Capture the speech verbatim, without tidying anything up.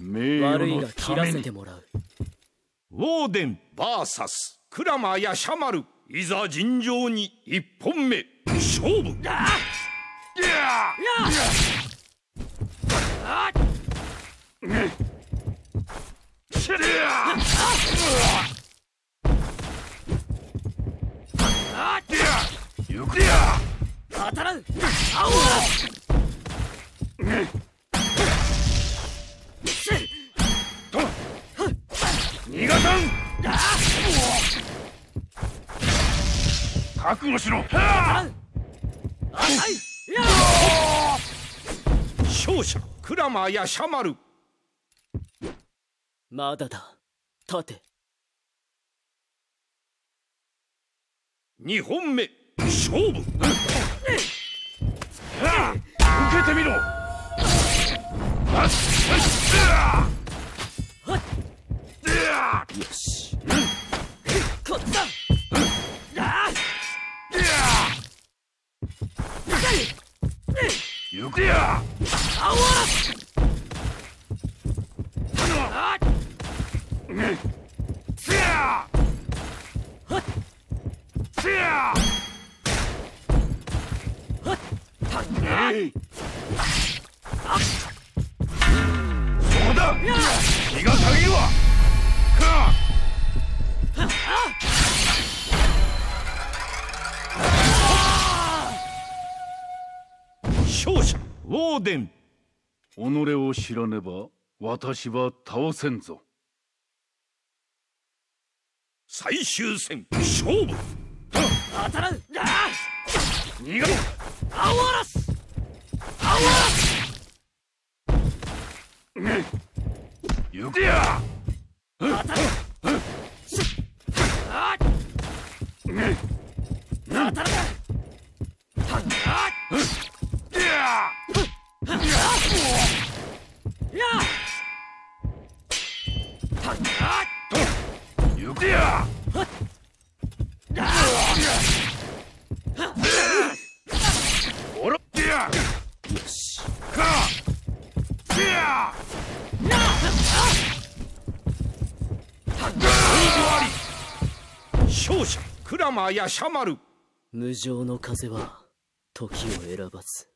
悪いが切らせてもらう。 ウォーデン ブイエス クラマヤシャマル、いざ尋常に一本目勝負。 当たらん。 逃がさん。覚悟しろ。勝者クラマーやシャマル。 まだだ。立て。 にほんめ勝負。受けてみろ。よし。 こっちだ。 行くや。 あわそうだ。気がたぎるわ。勝者ウォーデン。 己を知らねば私は倒せんぞ。 最終戦勝負。 当たらん。 逃がろ。 あわらす。あわらす。 行くや。 当たる。当たる。 行くや。おろってや。よし。か。せや。勝者クラマーやシャマル。 無情の風は時を選ばず。